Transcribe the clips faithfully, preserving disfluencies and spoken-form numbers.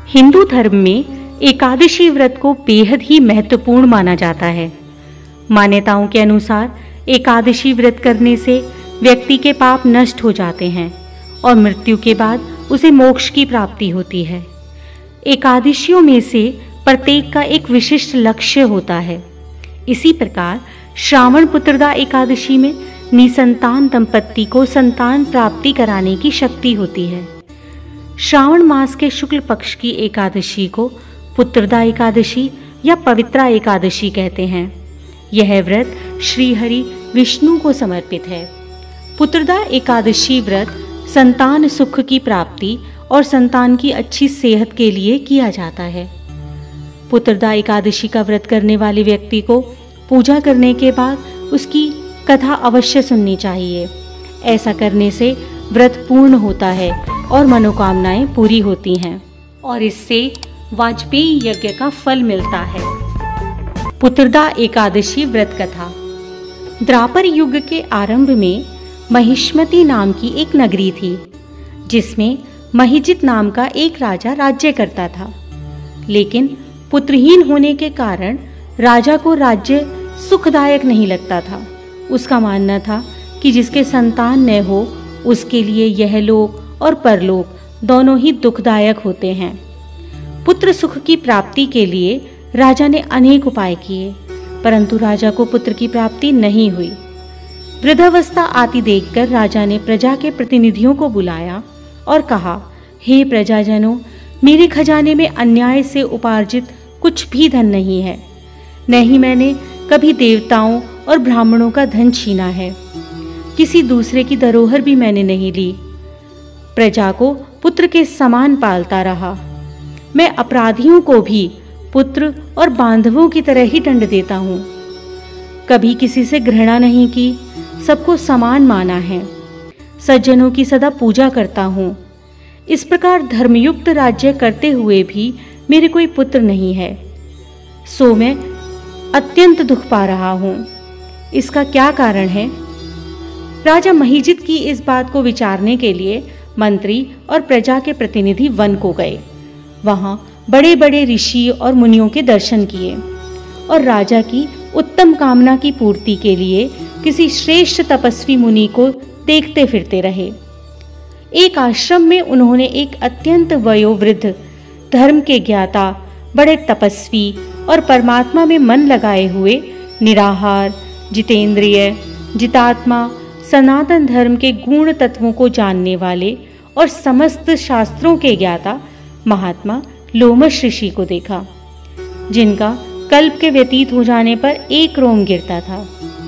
हिंदू धर्म में एकादशी व्रत को बेहद ही महत्वपूर्ण माना जाता है। मान्यताओं के अनुसार एकादशी व्रत करने से व्यक्ति के पाप नष्ट हो जाते हैं और मृत्यु के बाद उसे मोक्ष की प्राप्ति होती है। एकादशियों में से प्रत्येक का एक विशिष्ट लक्ष्य होता है। इसी प्रकार श्रावण पुत्रदा एकादशी में निसंतान दंपत्ति को संतान प्राप्ति कराने की शक्ति होती है। श्रावण मास के शुक्ल पक्ष की एकादशी को पुत्रदा एकादशी या पवित्रा एकादशी कहते हैं। यह व्रत श्री हरि विष्णु को समर्पित है। पुत्रदा एकादशी व्रत संतान सुख की प्राप्ति और संतान की अच्छी सेहत के लिए किया जाता है। पुत्रदा एकादशी का व्रत करने वाले व्यक्ति को पूजा करने के बाद उसकी कथा अवश्य सुननी चाहिए। ऐसा करने से व्रत पूर्ण होता है और मनोकामनाएं पूरी होती हैं और इससे वाजपेयी यज्ञ का फल मिलता है। पुत्रदा एकादशी व्रत कथा। द्वापर युग के आरंभ में महिष्मती नाम की एक नगरी थी, जिसमें महिजित नाम का एक राजा राज्य करता था। लेकिन पुत्रहीन होने के कारण राजा को राज्य सुखदायक नहीं लगता था। उसका मानना था कि जिसके संतान न हो उसके लिए यह लोक और परलोक दोनों ही दुखदायक होते हैं। पुत्र सुख की प्राप्ति के लिए राजा ने अनेक उपाय किए, परंतु राजा को पुत्र की प्राप्ति नहीं हुई। वृद्धावस्था आती देखकर राजा ने प्रजा के प्रतिनिधियों को बुलाया और कहा, हे प्रजाजनों, मेरे खजाने में अन्याय से उपार्जित कुछ भी धन नहीं है, न ही मैंने कभी देवताओं और ब्राह्मणों का धन छीना है। किसी दूसरे की धरोहर भी मैंने नहीं ली। प्रजा को पुत्र के समान पालता रहा। मैं अपराधियों को भी पुत्र और बांधवों की तरह ही दंड देता हूँ। कभी किसी से घृणा नहीं की, सबको समान माना है। सज्जनों की सदा पूजा करता हूँ। इस प्रकार धर्मयुक्त राज्य करते हुए भी मेरे कोई पुत्र नहीं है, सो मैं अत्यंत दुख पा रहा हूँ। इसका क्या कारण है? राजा महिजित की इस बात को विचारने के लिए मंत्री और प्रजा के प्रतिनिधि वन को गए। वहां बड़े बड़े ऋषि और मुनियों के दर्शन किए और राजा की उत्तम कामना की पूर्ति के लिए किसी श्रेष्ठ तपस्वी मुनि को देखते फिरते रहे। एक आश्रम में उन्होंने एक अत्यंत वयोवृद्ध, धर्म के ज्ञाता, बड़े तपस्वी और परमात्मा में मन लगाए हुए निराहार, जितेंद्रिय, जितात्मा, सनातन धर्म के गुण तत्वों को जानने वाले और समस्त शास्त्रों के ज्ञाता महात्मा लोमश ऋषि को देखा, जिनका कल्प के व्यतीत हो जाने पर एक रोम गिरता था।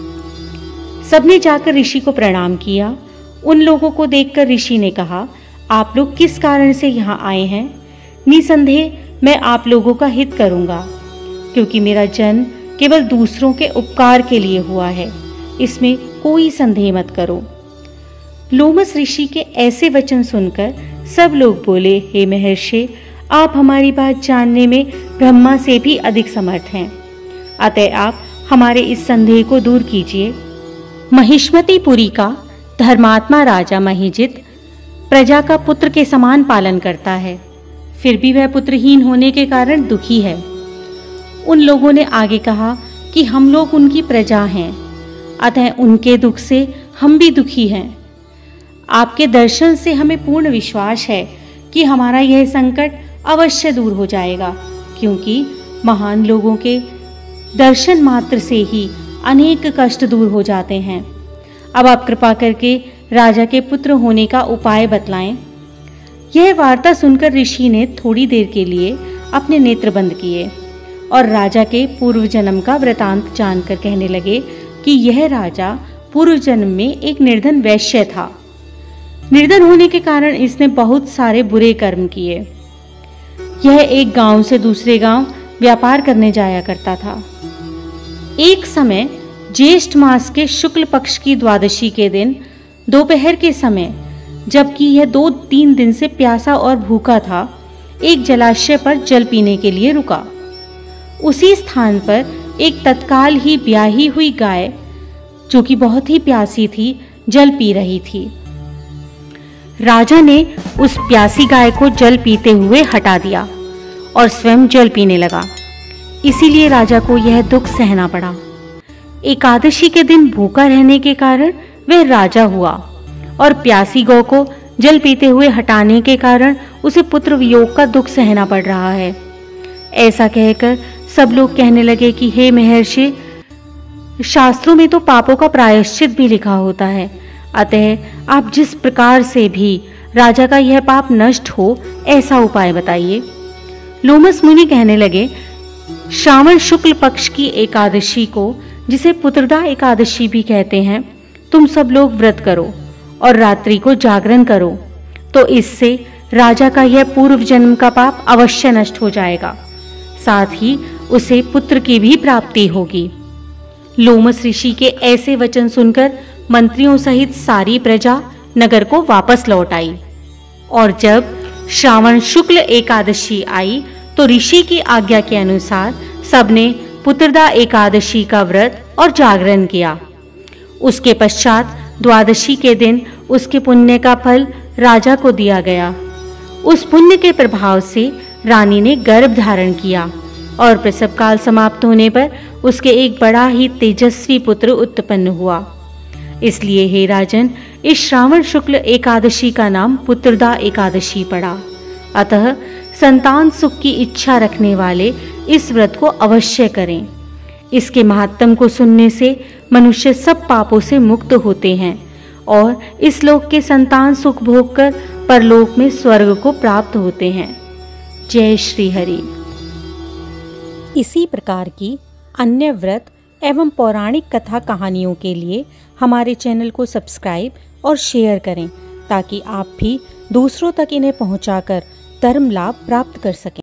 सबने जाकर ऋषि को प्रणाम किया। उन लोगों को देखकर ऋषि ने कहा, आप लोग किस कारण से यहाँ आए हैं? निसंदेह मैं आप लोगों का हित करूँगा, क्योंकि मेरा जन्म केवल दूसरों के उपकार के लिए हुआ है, इसमें कोई संदेह मत करो। लोमस ऋषि के ऐसे वचन सुनकर सब लोग बोले, हे महर्षि, आप हमारी बात जानने में ब्रह्मा से भी अधिक समर्थ हैं, अतः आप हमारे इस संदेह को दूर कीजिए। महिष्मतीपुरी का धर्मात्मा राजा महिजित प्रजा का पुत्र के समान पालन करता है, फिर भी वह पुत्रहीन होने के कारण दुखी है। उन लोगों ने आगे कहा कि हम लोग उनकी प्रजा हैं, अतः उनके दुख से हम भी दुखी हैं। आपके दर्शन से हमें पूर्ण विश्वास है कि हमारा यह संकट अवश्य दूर हो जाएगा, क्योंकि महान लोगों के दर्शन मात्र से ही अनेक कष्ट दूर हो जाते हैं। अब आप कृपा करके राजा के पुत्र होने का उपाय बतलाएं। यह वार्ता सुनकर ऋषि ने थोड़ी देर के लिए अपने नेत्र बंद किए और राजा के पूर्व जन्म का वृतांत जानकर कहने लगे कि यह राजा पूर्व जन्म में एक निर्धन वैश्य था। निर्धन होने के कारण इसने बहुत सारे बुरे कर्म किए। यह एक गांव से दूसरे गांव व्यापार करने जाया करता था। एक समय ज्येष्ठ मास के शुक्ल पक्ष की द्वादशी के दिन दोपहर के समय, जबकि यह दो तीन दिन से प्यासा और भूखा था, एक जलाशय पर जल पीने के लिए रुका। उसी स्थान पर एक तत्काल ही ब्याही हुई गाय, जो कि बहुत ही प्यासी थी, जल पी रही थी। राजा ने उस प्यासी गाय को जल पीते हुए हटा दिया और स्वयं जल पीने लगा। इसीलिए राजा को यह दुख सहना पड़ा। एकादशी के दिन भूखा रहने के कारण वह राजा हुआ और प्यासी गौ को जल पीते हुए हटाने के कारण उसे पुत्र वियोग का दुख सहना पड़ रहा है। ऐसा कहकर सब लोग कहने लगे कि हे महर्षि, शास्त्रों में तो पापों का प्रायश्चित भी लिखा होता है, अतः आप जिस प्रकार से भी राजा का यह पाप नष्ट हो ऐसा उपाय बताइए। लोमस मुनि कहने लगे, श्रावण शुक्ल पक्ष की एकादशी को, जिसे पुत्रदा एकादशी भी कहते हैं, तुम सब लोग व्रत करो और रात्रि को जागरण करो, तो इससे राजा का यह पूर्व जन्म का पाप अवश्य नष्ट हो जाएगा, साथ ही उसे पुत्र की भी प्राप्ति होगी। लोमस ऋषि के ऐसे वचन सुनकर मंत्रियों सहित सारी प्रजा नगर को वापस लौट आई और जब श्रावण शुक्ल एकादशी आई तो ऋषि की आज्ञा के अनुसार सबने पुत्रदा एकादशी का व्रत और जागरण किया। उसके पश्चात द्वादशी के दिन उसके पुण्य का फल राजा को दिया गया। उस पुण्य के प्रभाव से रानी ने गर्भ धारण किया और प्रसव काल समाप्त होने पर उसके एक बड़ा ही तेजस्वी पुत्र उत्पन्न हुआ। इसलिए हे राजन, इस श्रावण शुक्ल एकादशी का नाम पुत्रदा एकादशी पड़ा। अतः संतान सुख की इच्छा रखने वाले इस व्रत को अवश्य करें। इसके महात्म को सुनने से मनुष्य सब पापों से मुक्त होते हैं और इस लोक के संतान सुख भोग कर परलोक में स्वर्ग को प्राप्त होते हैं। जय श्री हरि। इसी प्रकार की अन्य व्रत एवं पौराणिक कथा कहानियों के लिए हमारे चैनल को सब्सक्राइब और शेयर करें, ताकि आप भी दूसरों तक इन्हें पहुंचाकर धर्म लाभ प्राप्त कर सकें।